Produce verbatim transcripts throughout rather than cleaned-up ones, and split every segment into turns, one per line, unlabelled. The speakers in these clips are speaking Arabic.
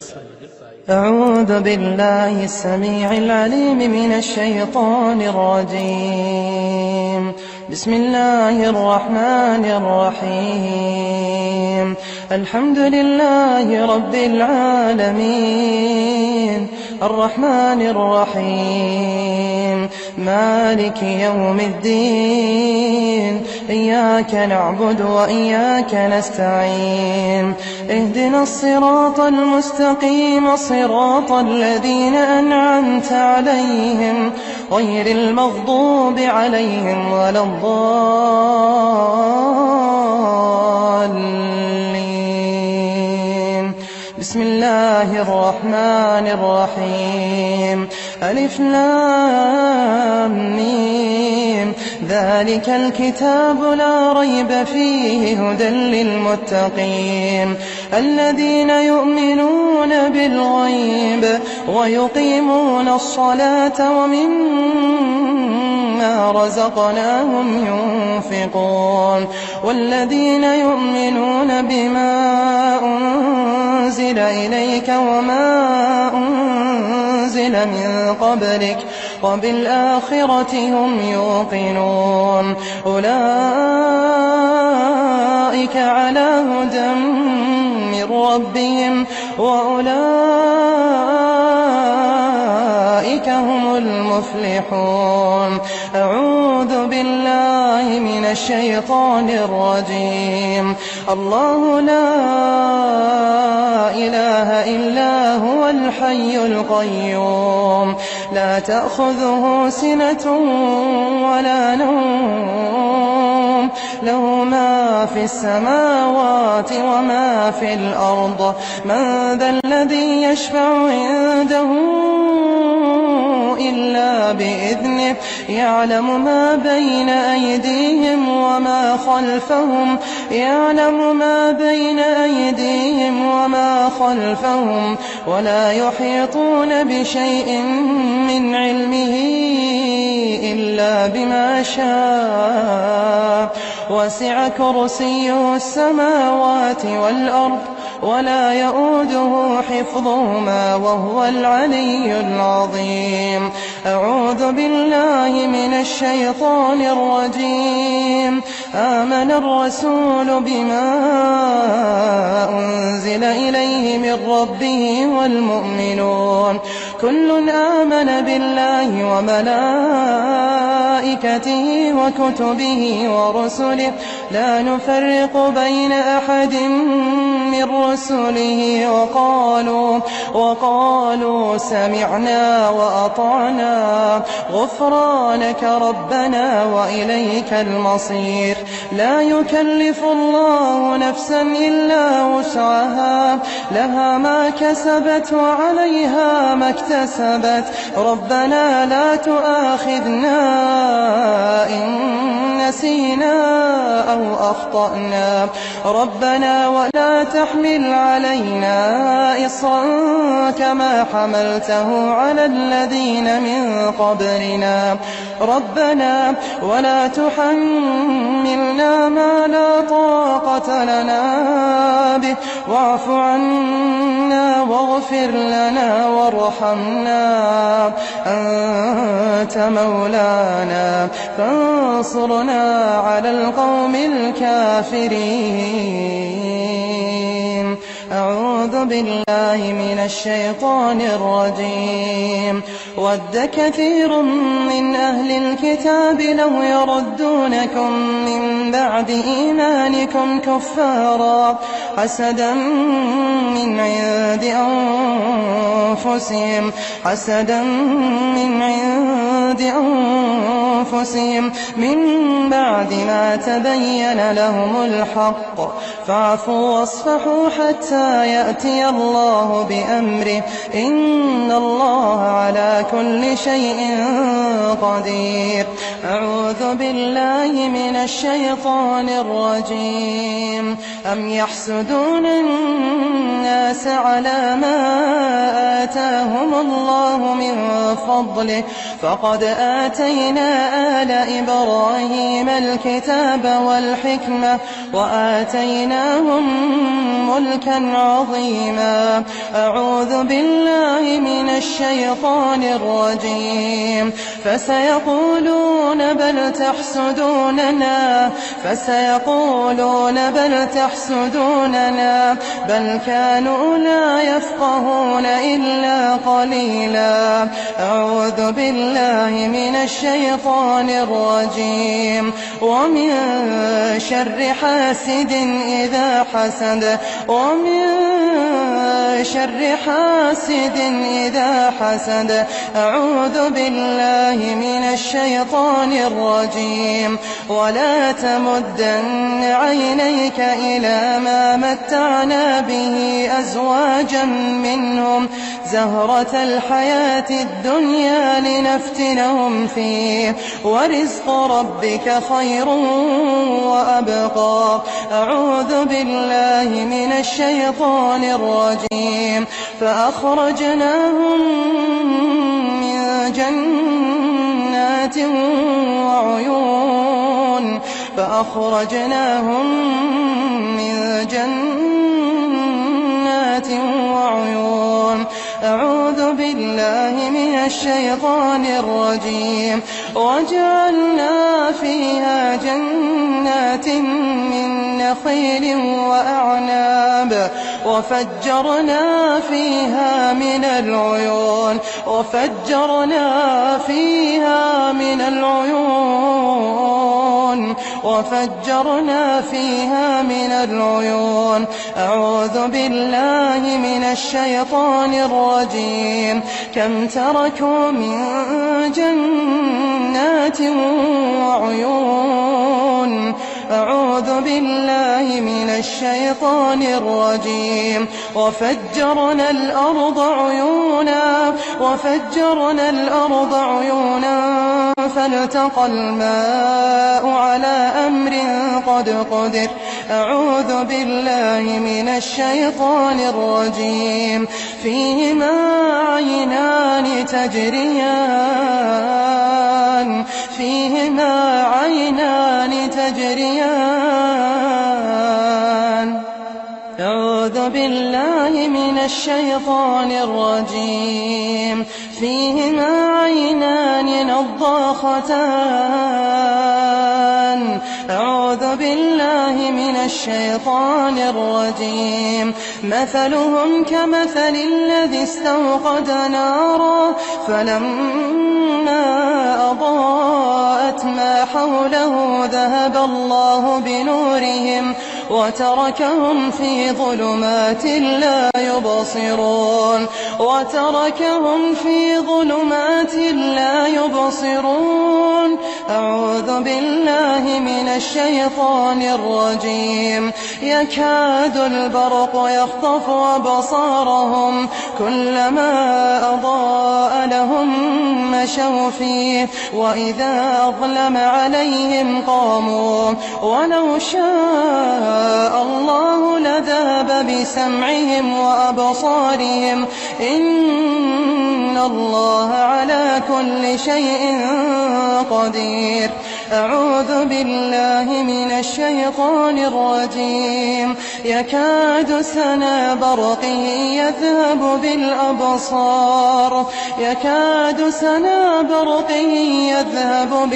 أعوذ بالله السميع العليم من الشيطان الرجيم. بسم الله الرحمن الرحيم. الحمد لله رب العالمين الرحمن الرحيم مالك يوم الدين. إياك نعبد وإياك نستعين. اهدنا الصراط المستقيم صراط الذين أنعمت عليهم غير المغضوب عليهم ولا الضالين. بسم الله الرحمن الرحيم. ألف لام ميم. ذلك الكتاب لا ريب فيه هدى للمتقين الذين يؤمنون بالغيب ويقيمون الصلاة ومما رزقناهم ينفقون والذين يؤمنون بما أنزل إليك وما أنزل من قبلك وبالآخرة هم يوقنون. أولئك على هدى من ربهم وأولئك هم المفلحون. أعوذ بالله من الشيطان الرجيم. الله لا إله إلا هو الحي القيوم لا تأخذه سنة ولا نوم له ما في السماوات وما في الأرض. من ذا الذي يشفع عنده إلا بإذنه يعلم ما بين أيديهم وما خلفهم يعلم ما بين أيديهم وما خلفهم ولا يحيطون بشيء من علمه إلا بما شاء. وسع كرسيه السماوات والأرض ولا يؤوده حفظهما وهو العلي العظيم. أعوذ بالله من الشيطان الرجيم. آمن الرسول بما أنزل إليه من ربه والمؤمنون كل آمن بالله وملائكته وكتبه ورسله لا نفرق بين أحد من رسله وقالوا, وقالوا سمعنا وأطعنا غفرانك ربنا وإليك المصير. لا يكلف الله نفسا إلا وسعها لها ما كسبت وعليها ما اكتسبت. ربنا لا تؤاخذنا إن نسينا أو أخطأنا. ربنا ولا تحمل علينا إصرا كما حملته على الذين من قبلنا. ربنا ولا تحملنا ما لا طاقة لنا به واعف عنا واغفر لنا وارحمنا أنت مولانا فانصرنا على القوم الكافرين. أعوذ بالله من الشيطان الرجيم. ود كثير من أهل الكتاب لو يردونكم من بعد إيمانكم كفارا حسدا من عند أنفسهم حسدا من عند أنفسهم من بعد ما تبين لهم الحق فاعفوا واصفحوا حتى يأتي الله بأمره إن الله على كل شيء قدير. أعوذ بالله من الشيطان الرجيم أم يحسدون الناس على ما آتاهم الله من فضله فقد آتينا آل إبراهيم الكتاب والحكمة وآتيناهم ملكا عظيما أعوذ بالله من الشيطان الرجيم فسيقولون بل تحسدوننا فسيقولون بل تحسدوننا بل كانوا لا يفقهون إلا قليلا أعوذ بالله من الشيطان الرجيم ومن شر حاسد إذا حسد ومن شر حاسد إذا حسد أعوذ بالله من الشيطان الرجيم ولا تمدن عينيك إلى ما متعنا به أزواجا منهم زهرة الحياة الدنيا لنفتنهم فيه ورزق ربك خير وأبقى أعوذ بالله من الشيطان الرجيم فأخرجناهم من جنات وعيون فأخرجناهم من جنات وعيون أعوذ بالله من الشيطان الرجيم وجعلنا فيها جنات من نخيل وأعناب وفجرنا فيها من العيون وفجرنا فيها من العيون وفجرنا فيها من العيون أعوذ بالله من الشيطان الرجيم كم تركوا من جنات وعيون أعوذ بالله من الشيطان الرجيم وفجرنا الأرض عيونا وفجرنا الأرض عيونا فالتقى الماء على أمر قد قدر أعوذ بالله من الشيطان الرجيم فيهما عينان تجريان فيهما عينان تجريان أعوذ بالله من الشيطان الرجيم فيهما عينان نضاختان أعوذ بالله من الشيطان الرجيم مثلهم كمثل الذي استوقد نارا فلما أضاءت ما حوله ذهب الله بنورهم وتركهم في ظلمات لا يبصرون وتركهم في ظلمات لا يبصرون أعوذ بالله من الشيطان الرجيم يكاد البرق يخطف أبصارهم كلما أضاء لهم مشوا فيه وإذا أظلم عليهم قاموا ولو شاء الله لذهب بسمعهم وأبصارهم إن الله على كل شيء قدير أعوذ بالله من الشيطان الرجيم يكاد سنا برقه يذهب بالأبصار يكاد سنا برقه يذهب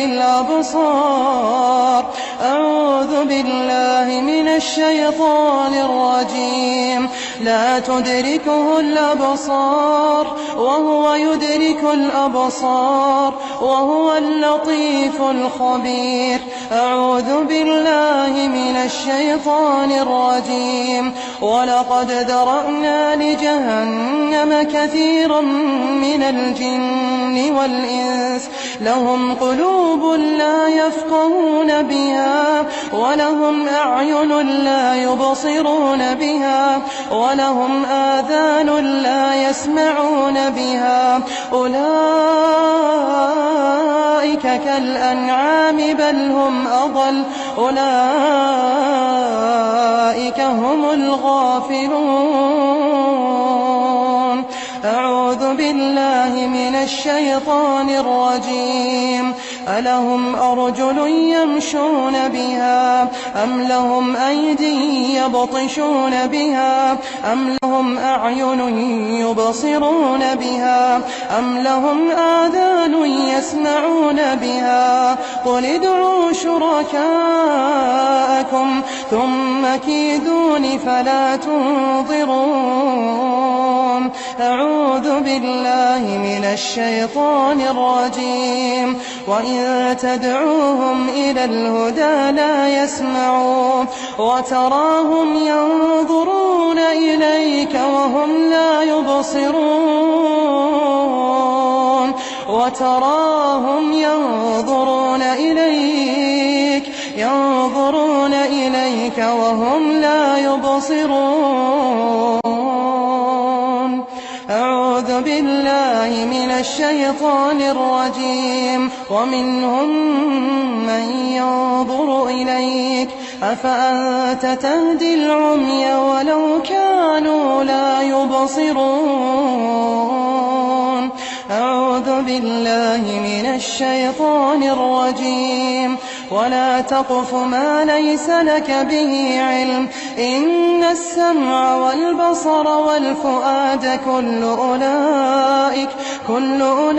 بالأبصار أعوذ بالله من الشيطان الرجيم لا تدركه الأبصار وهو يدرك الأبصار وهو اللطيف الخبير أعوذ بالله من الشيطان الرجيم ولقد ذرأنا لجهنم كثيرا من الجن والإنس لهم قلوب لا يفقهون بها ولهم أعين لا يبصرون بها ولهم آذان لا يسمعون بها أولئك كالأنعام بل هم أضل أولئك هم الغافلون. أعوذ بالله من الشيطان الرجيم. ألهم أرجل يمشون بها أم لهم أيدي يبطشون بها أم لهم أعين يبصرون بها أم لهم آذان يسمعون بها قل ادعوا شركاءكم ثم كيدون فلا تنظرون. أعوذ بالله من الشيطان الرجيم. وإن تدعوهم إلى الهدى لا يسمعون وتراهم ينظرون إليك وهم لا يبصرون وتراهم ينظرون إليك ينظرون إليك وهم لا يبصرون. أعوذ بالله من الشيطان الرجيم. ومنهم من ينظر إليك أفأنت تهدي العمي ولو كانوا لا يبصرون. أعوذ بالله من الشيطان الرجيم. ولا تقف ما ليس لك به علم إن السمع والبصر والفؤاد كل أولئك كل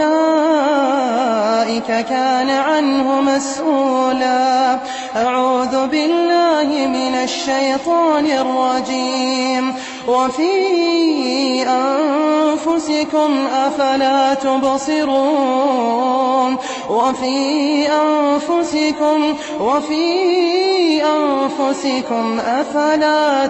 أولئك كان عنه مسؤولا. أعوذ بالله من الشيطان الرجيم. وفي أنفسكم أفلا تبصرون وفي أنفسكم وفي أنفسكم أفلا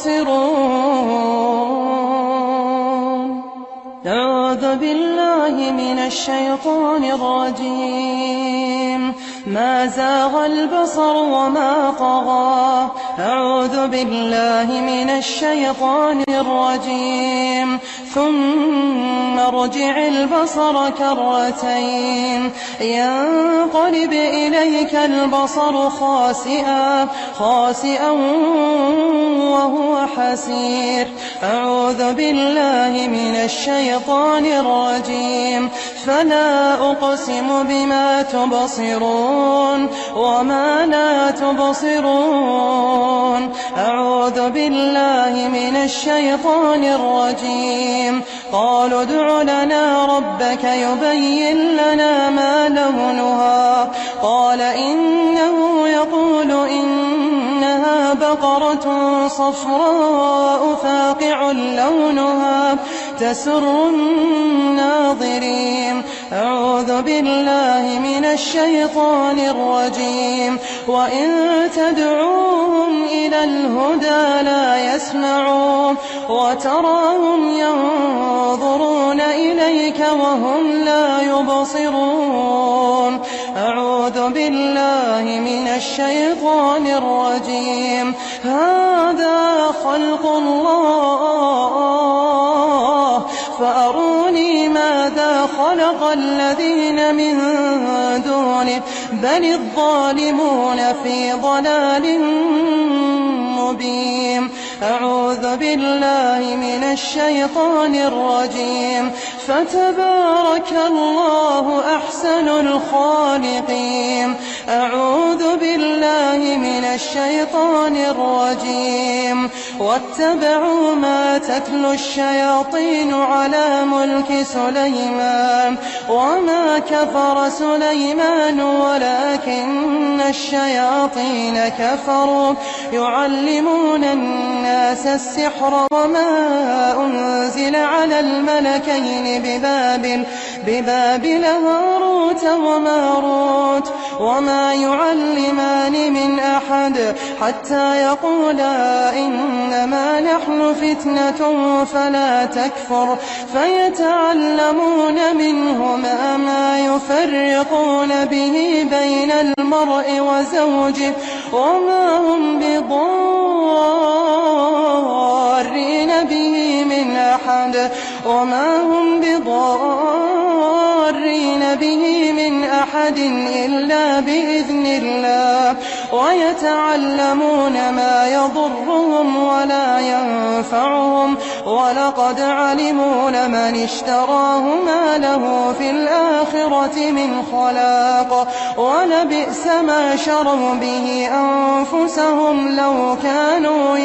تبصرون. أعوذ بالله من الشيطان الرجيم. ما زاغ البصر وما طغى. أعوذ بالله من الشيطان الرجيم. ثم ارجع البصر كرتين ينقلب إليك البصر خاسئا خاسئا وهو حسير. أعوذ بالله من الشيطان الرجيم. فلا أقسم بما تبصرون وما لا تبصرون. أعوذ بالله من الشيطان الرجيم. قالوا ادع لنا ربك يبين لنا ما لونها قال إنه يقول إنها بقرة صفراء فاقع لونها تسر الناظرين. أعوذ بالله من الشيطان الرجيم. وإن تدعوهم إلى الهدى لا يسمعون وتراهم ينظرون إليك وهم لا يبصرون. أعوذ بالله من الشيطان الرجيم. هذا خلق الله فأروني ماذا خلق الذين من دونه بل الظالمون في ضلال مبين. أعوذ بالله من الشيطان الرجيم. فتبارك الله أحسن الخالقين. أعوذ بالله من الشيطان الرجيم. واتبعوا ما تتلو الشياطين على ملك سليمان وما كفر سليمان ولكن الشياطين كفروا يعلمون الناس السحر وما أنزل على الملكين ببابل ببابل هاروت وماروت وما يعلمان من أحد حتى يقولا إنما نحن فتنة فلا تكفر فيتعلمون منهما ما يفرقون به بين المرء وزوجه وما هم بضارين به من أحد وما هم بضارين به من أحد إلا بإذن الله ويتعلمون ما يضرهم ولا ينفعهم ولقد علموا لمن اشتراه ما له في الآخرة من خلاق ولبئس ما شروا به أنفسهم لو كانوا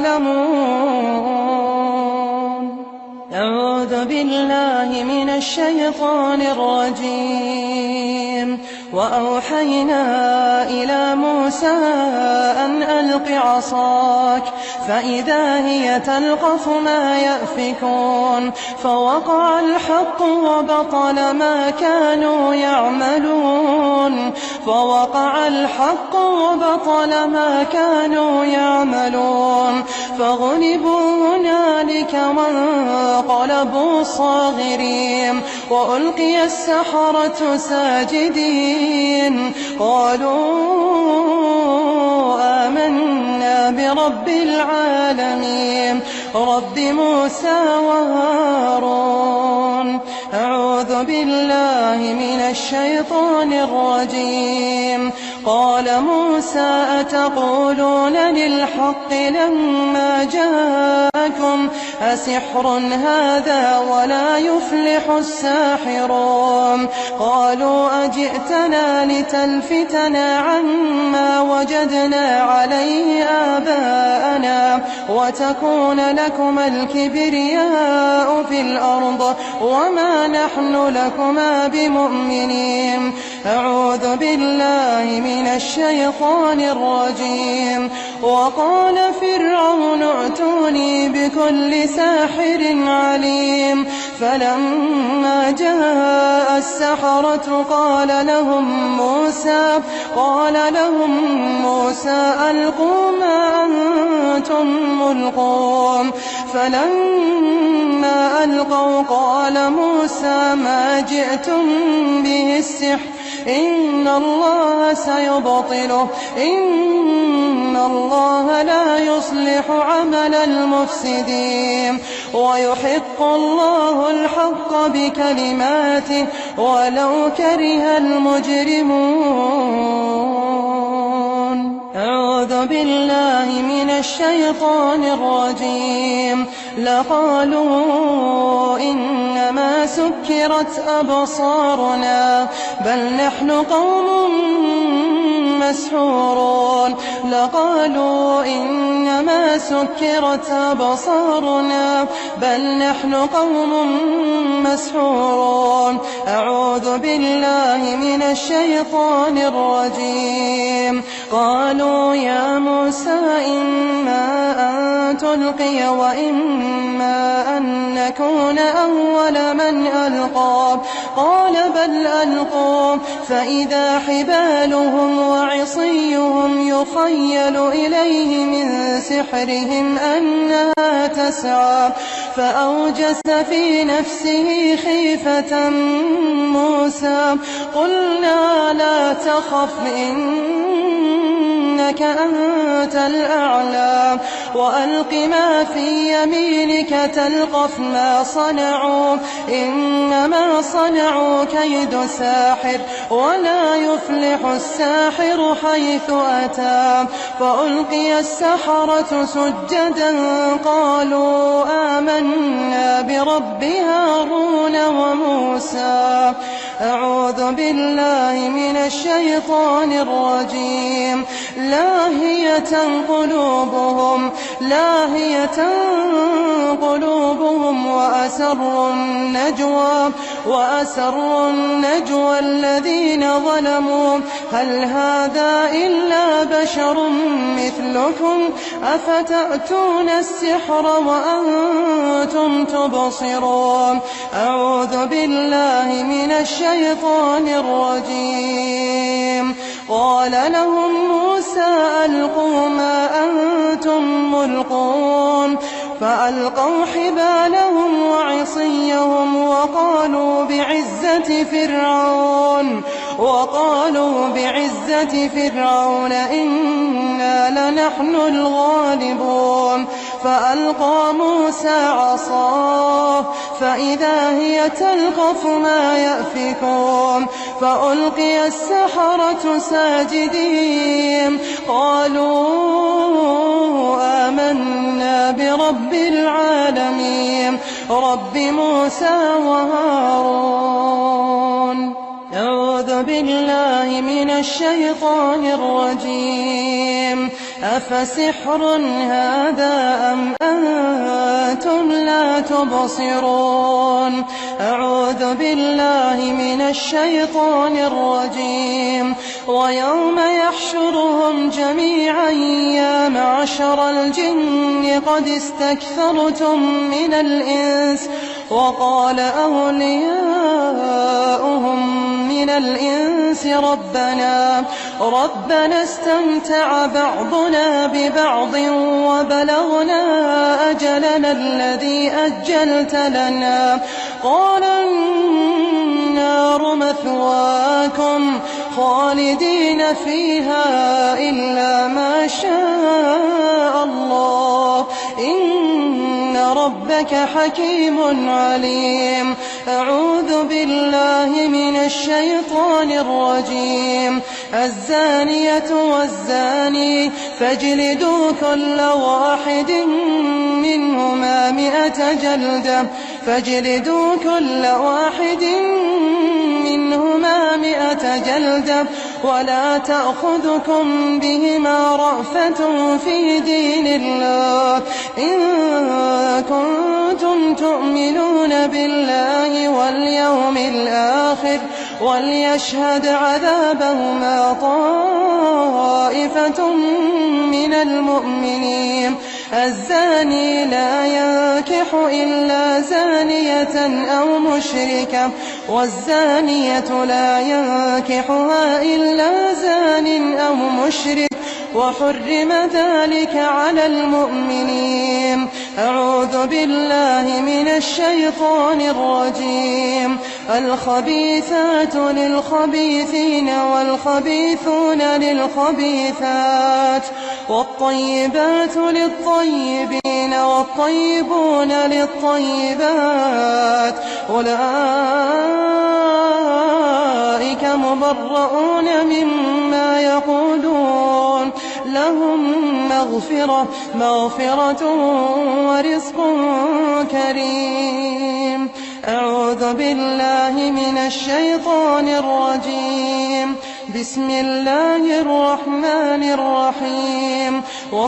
يعلمون. أعوذ بالله من الشيطان الرجيم. وأوحينا إلى موسى أن ألق عصاك فإذا هي تلقف ما يأفكون فوقع الحق وبطل ما كانوا يعملون فوقع الحق وبطل ما كانوا يعملون فغلبوا هنالك وانقلبوا صاغرين وألقي السحرة ساجدين قالوا آمنا برب العالمين رب موسى وهارون. أعوذ بالله من الشيطان الرجيم. قال موسى أتقولون للحق لما جاءكم أسحر هذا ولا يفلح الساحرون قالوا أجئتنا لتلفتنا عما وجدنا عليه آباءنا وتكون لكما الكبرياء في الأرض وما نحن لكما بمؤمنين. أعوذ بالله من الشيطان الرجيم. وقال فرعون ائتوني بكل ساحر عليم فلما جاء السحرة قال لهم موسى قال لهم موسى ألقوا ما أنتم ملقون فلما ألقوا قال موسى ما جئتم به السحر إن الله سيبطله إن الله لا يصلح عمل المفسدين ويحق الله الحق بكلماته ولو كره المجرمون. أعوذ بالله من الشيطان الرجيم. لقالوا إنما سكرت أبصارنا بل نحن قوم مسحورون لقالوا إنما سكرت أبصارنا بل نحن قوم مسحورون. أعوذ بالله من الشيطان الرجيم. قالوا يا موسى إما أن تلقي وإما أن نكون أول من ألقى قال بل ألقوا فإذا حبالهم وعصيهم يخيل إليه من سحرهم أنها تسعى فأوجس في نفسه خيفة موسى قلنا لا تخف إنك أنت الأعلى وألق ما في يمينك تلقف ما صنعوا إنما صنعوا كيد ساحر ولا يفلح الساحر حيث أتى فألقي السحرة سجدا قالوا آمنا برب هارون وموسى. أعوذ بالله من الشيطان الرجيم. لاهية قلوبهم لاهية قلوبهم وأسروا النجوى وأسروا النجوى الذين ظلموا هل هذا إلا بشر مثلكم أفتأتون السحر وأنتم تبصرون. أعوذ بالله من الشيطان الرجيم. قال لهم موسى ألقوا ما أنتم ملقون فألقوا حبالهم وعصيهم وقالوا بعزة فرعون وقالوا بعزة فرعون إنا لنحن الغالبون فألقى موسى عصاه فإذا هي تلقف ما يأفكون فألقي السحرة ساجدين قالوا آمنا برب العالمين رب موسى وهارون. أعوذ بالله من الشيطان الرجيم. أفسحر هذا أم أنتم لا تبصرون. أعوذ بالله من الشيطان الرجيم. ويوم يحشرهم جميعا يا معشر الجن قد استكثرتم من الإنس وقال أولياؤهم من الإنس ربنا ربنا استمتع بعضنا ببعض وبلغنا أجلنا الذي أجلت لنا قال النار مثواكم خالدين فيها إلا ما شاء الله إن ربك حكيم عليم. أعوذ بالله من الشيطان الرجيم. الزانية والزاني فاجلدوا كل واحد منهما مئة جلدة فاجلدوا كل واحد منهما مئة جلدة ولا تأخذكم بهما رأفة في دين الله إن كنتم تؤمنون بالله واليوم الآخر وليشهد عذابهما طائفة من المؤمنين. الزاني لا ينكح إلا زانية أو مشركة والزانية لا ينكحها إلا زان أو مشرك وحرم ذلك على المؤمنين. أعوذ بالله من الشيطان الرجيم. الخبيثات للخبيثين والخبيثون للخبيثات والطيبات للطيبين والطيبون للطيبات أولئك مبرؤون مما يقولون لهم مغفرة مغفرة ورزق كريم. أعوذ بالله من الشيطان الرجيم. بسم الله الرحمن الرحيم.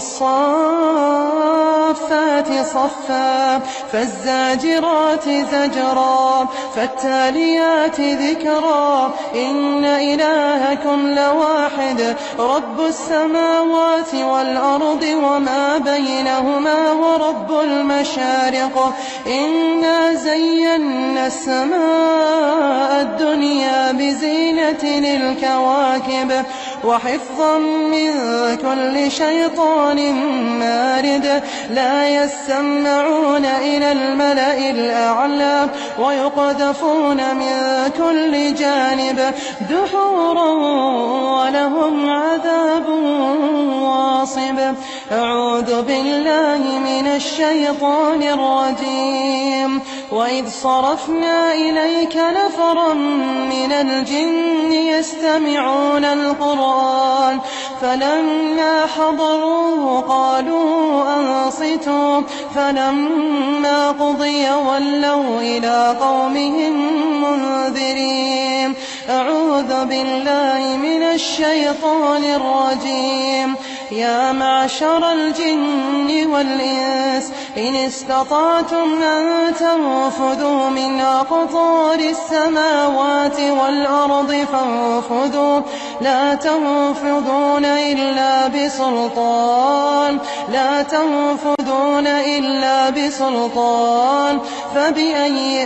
والصافات صفا فالزاجرات زجرا فالتاليات ذكرا إن إلهكم لواحد رب السماوات والأرض وما بينهما ورب المشارق إنا زينا السماء الدنيا بزينة الكواكب وحفظا من كل شيطان مارد لا يسمعون إلى الملأ الأعلى ويقذفون من كل جانب دحورا ولهم عذاب واصب. أعوذ بالله من الشيطان الرجيم. وإذ صرفنا إليك نفرا من الجن يستمعون القرآن فلما حضروه قالوا أنصتوا فلما قضي ولوا إلى قومهم منذرين. أعوذ بالله من الشيطان الرجيم. يا معشر الجن والإنس إن استطعتم أن تنفذوا من أقطار السماوات والأرض فانفذوا لا تنفذون إلا بسلطان لا تنفذون إلا بسلطان فبأي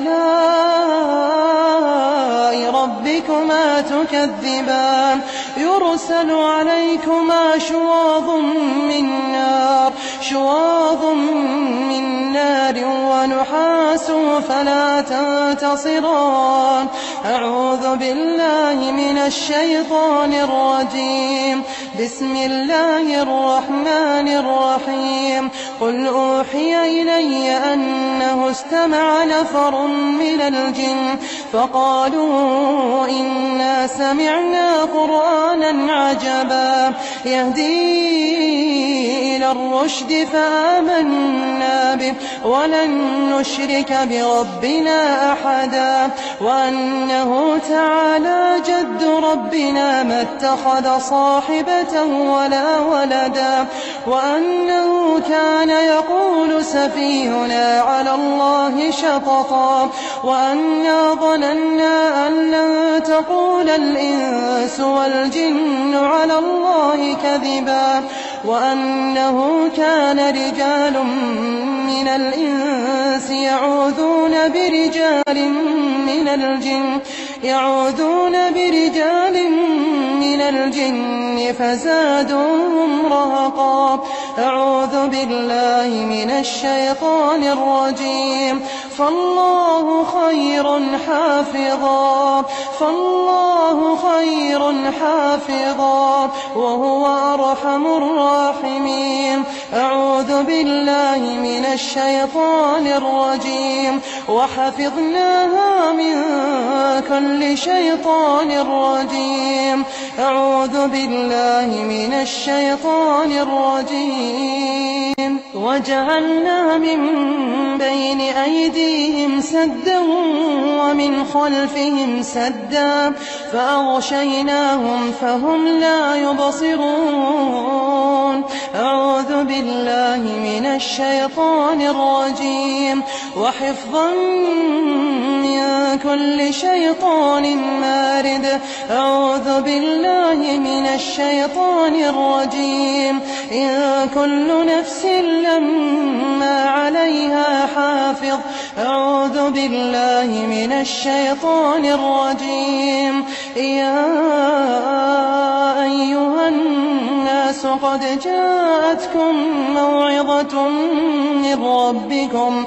آلاء ربكما تكذبان يرسل عليكما شواظ من نار شواظ من نار ونحاس فلا تنتصران. أعوذ بالله من الشيطان الرجيم. بسم الله الرحمن الرحيم. قل أوحي إلي أنه استمع نفر من الجن فقالوا إنا سمعنا قرآنا عجبا يهدي إلى الرشد فآمنا به ولن نشرك بربنا أحدا وأنه تعالى جد ربنا ما اتخذ صاحبة ولا ولدا وأنه كان يقول سفيهنا على الله شططا وأنا ظننا أن لن تقول الإنس والجن على الله كذبا وأنه كان رجال من الإنس يعوذون برجال من الجن يعوذون برجال من الجن فزادوهم رهقا. أعوذ بالله من الشيطان الرجيم. فالله خير حافظا فالله خير حافظا وهو أرحم الراحمين. أعوذ بالله من الشيطان الرجيم. وحفظناها من كل شيطان رجيم. أعوذ بالله من الشيطان الرجيم. وجعلنا من بين أيديهم سدا ومن خلفهم سدا فأغشيناهم فهم لا يبصرون. أعوذ بالله من الشيطان الرجيم. وحفظا من كل شيطان مارد. أعوذ بالله من الشيطان الرجيم. إن كل نفس لما عليها حافظ. أعوذ بالله من الشيطان الرجيم. يا أيها الناس قد جاءتكم موعظة من ربكم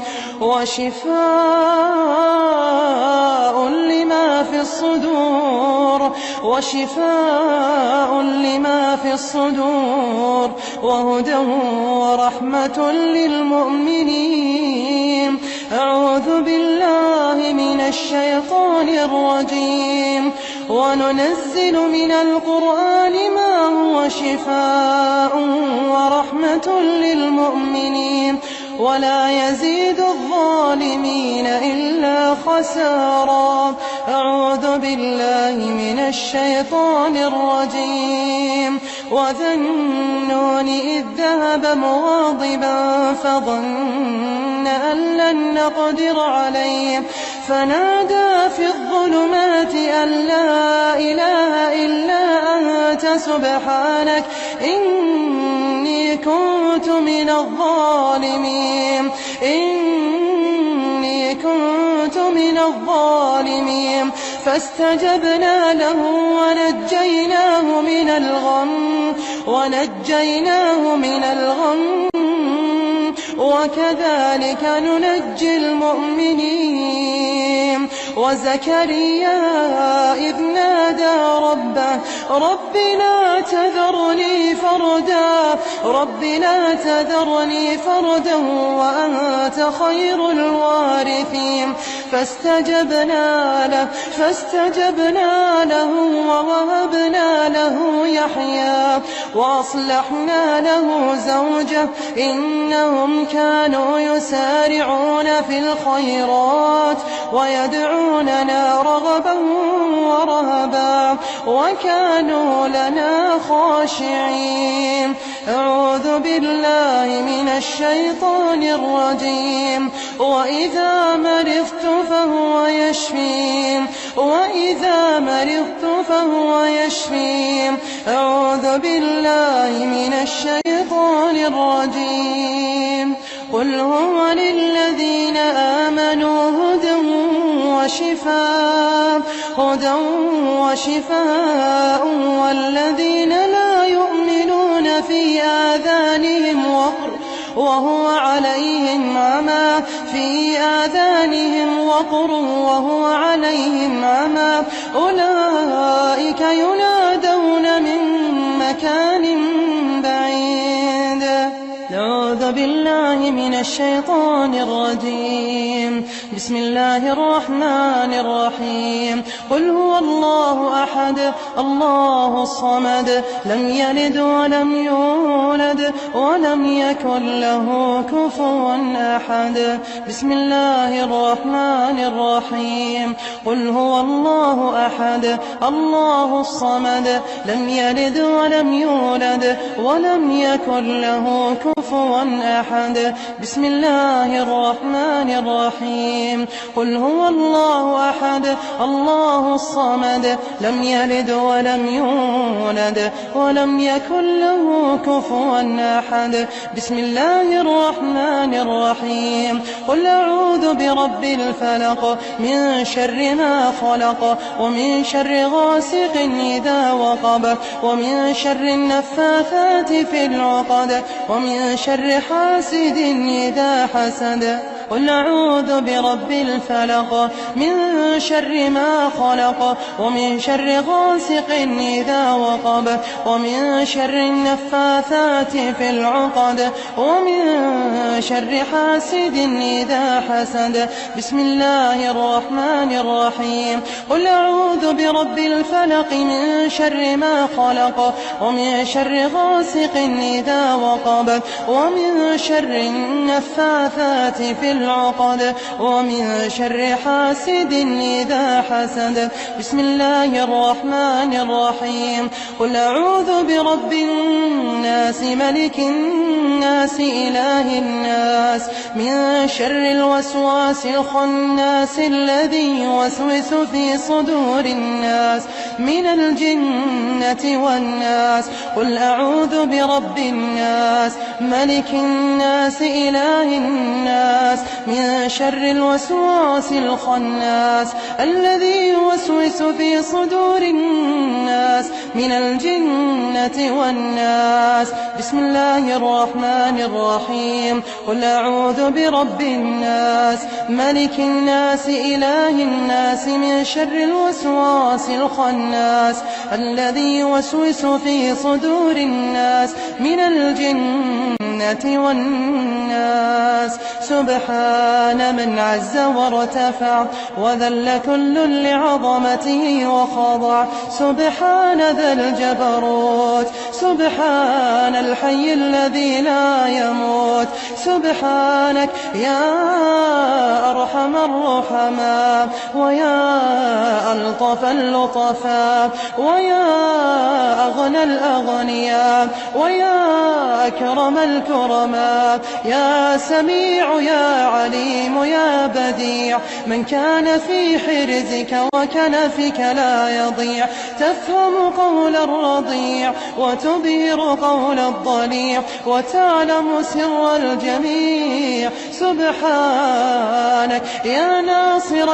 وشفاء لما في الصدور وشفاء لما في الصدور وهدى ورحمة للمؤمنين. أعوذ بالله من الشيطان الرجيم. وننزل من القرآن ما هو شفاء ورحمة للمؤمنين ولا يزيد الظالمين إلا خسارا. أعوذ بالله من الشيطان الرجيم. وذا النون إذ ذهب مغاضبا فظن أن لن نقدر عليه فنادى في الظلمات أن لا إله إلا أنت سبحانك إني كنت من الظالمين إني كنت من الظالمين. فاستجبنا له ونجيناه من الغم ونجيناه من الغم وكذلك ننجي المؤمنين. وزكريا إذ نادى ربه رب لا تذرني فردا رب لا تذرني فردا وأنت خير الوارثين. فاستجبنا له فاستجبنا له ووهبنا له يحيى وأصلحنا له زوجه إنهم كانوا يسارعون في الخيرات ويدعوننا رغبا ورهبا وكانوا لنا خاشعين. أعوذ بالله من الشيطان الرجيم. وإذا مرضت فهو يشفين وإذا مرضت فهو يشفين. أعوذ بالله من الشيطان الرجيم. قل هو للذين آمنوا هدى وشفاء هدى وشفاء والذين لا يؤمنون في آذانهم وقر وهو عليهم عمى في آذانهم وقر وهو عليهم عمى أولئك ينادون من مكان بعيد. نعوذ بالله من الشيطان الرجيم. بسم الله الرحمن الرحيم. قل هو الله أحد الله الصمد لم يلد ولم يولد ولم يكن له كفوا أحد. بسم الله الرحمن الرحيم. قل هو الله أحد الله الصمد لم يلد ولم يولد ولم يكن له كفوا أحد. بسم الله الرحمن الرحيم. قل هو الله أحد الله الصمد لم يلد ولم يولد ولم يكن له كفوا أحد. بسم الله الرحمن الرحيم. قل أعوذ برب الفلق من شر ما خلق ومن شر غاسق إذا وقب ومن شر النفاثات في العقد ومن شر حاسد إذا حسد. قل أعوذ برب الفلق من شر ما خلق ومن شر غاسق إذا وقب ومن شر النفاثات في العقد ومن شر حاسد إذا حسد. بسم الله الرحمن الرحيم. قل أعوذ برب الفلق من شر ما خلق ومن شر غاسق إذا وقب ومن شر النفاثات في العقد ومن شر حاسد إذا حسد. بسم الله الرحمن الرحيم. قل أعوذ برب الناس ملك الناس إله الناس من شر الوسواس الخناس الذي يوسوس في صدور الناس من الجنة والناس. قل أعوذ برب الناس ملك الناس إله الناس من شر الوسواس الخناس الذي يوسوس في صدور الناس من الجنة والناس. بسم الله الرحمن الرحيم. قل أعوذ برب الناس ملك الناس إله الناس من شر الوسواس الخناس الذي يوسوس في صدور الناس من الجنة والناس. سبحان من عز وارتفع وذل كل لعظمته وخضع. سبحان ذا الجبروت سبحان الحي الذي لا يموت. سبحانك يا أرحم الرحماء ويا ألطف اللطفاء ويا أغنى الأغنياء ويا أكرم الكرماء. يا سميع يا عليم يا بديع من كان في حرزك وكنفك لا يضيع. تفهم قول الرضيع وتبهر قول الضليع وتعلم سر الجميع. سبحانك يا ناصر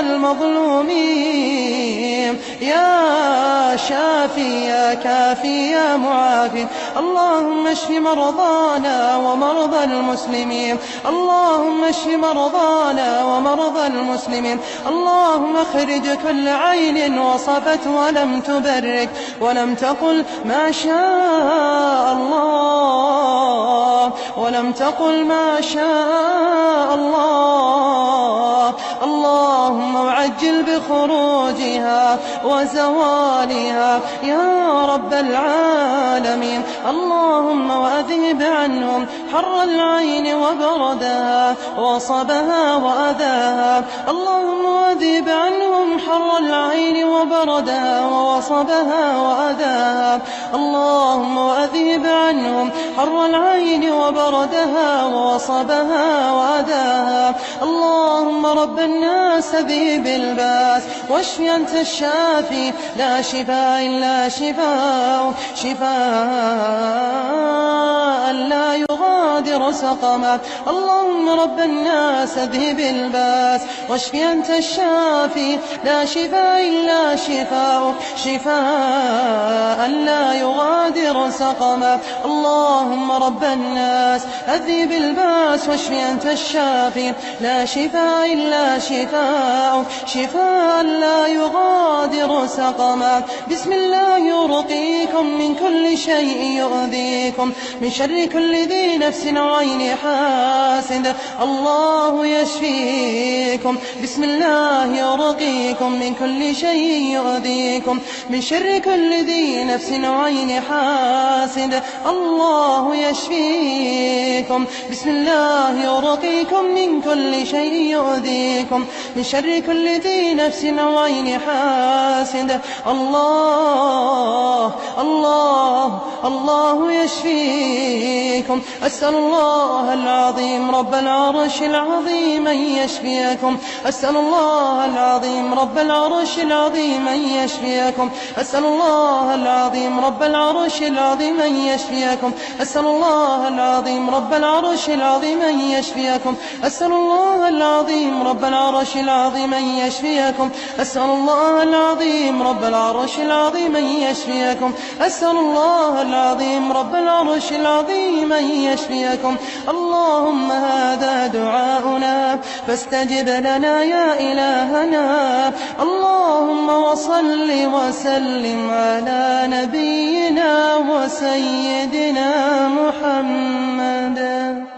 المظلومين يا شافي يا كافي يا معافي. اللهم اشف مرضانا ومرضى المسلمين. اللهم اشف مرضانا ومرضى المسلمين. اللهم اخرج كل عين وصفت ولم تبرك ولم تقل ما شاء الله ولم تقل ما شاء الله. اللهم عجل بخروجها وزوالها يا رب العالمين. اللهم وأذهب عنهم حر العين وبردها وصبها وأذاها. اللهم وأذهب عنهم حر العين وبردها وصبها وأذاها. اللهم وأذهب عنهم حر العين وبردها وصبها وأذاها. اللهم رب الناس ذهب الباس واشف أنت الشافي لا شفاء إلا شفاء شفاء لا يغادر يغادر سقما. اللهم رب الناس اذهب الباس واشف أنت الشافي لا شفاء إلا شفاؤك شفاء لا يغادر سقما. اللهم رب الناس اذهب الباس واشف أنت الشافي لا شفاء إلا شفاؤك شفاء لا يغادر سقما. بسم الله يرقيكم من كل شيء يؤذيكم من شر كل ذي نفس وعين حاسد. الله يشفيكم. بسم الله يرقيكم من كل شيء يؤذيكم من شر كل ذي نفس وعين حاسد. الله يشفيكم. بسم الله يرقيكم من كل شيء يؤذيكم من شر كل ذي نفس وعين حاسد. الله الله الله يشفيكم. أسأل الله العظيم رب العرش العظيم أن يشفيكم. أسأل الله العظيم رب العرش العظيم أن يشفيكم. أسأل الله العظيم رب العرش العظيم أن يشفيكم. أسأل الله العظيم رب العرش العظيم أن يشفيكم. أسأل الله العظيم رب العرش العظيم أن يشفيكم. أسأل الله العظيم رب العرش العظيم أن يشفيكم. أسأل الله العظيم رب العرش العظيم أن يشفيكم. اللهم هذا دعاؤنا فاستجب لنا يا إلهنا. اللهم وصل وسلم على نبينا وسيدنا محمد.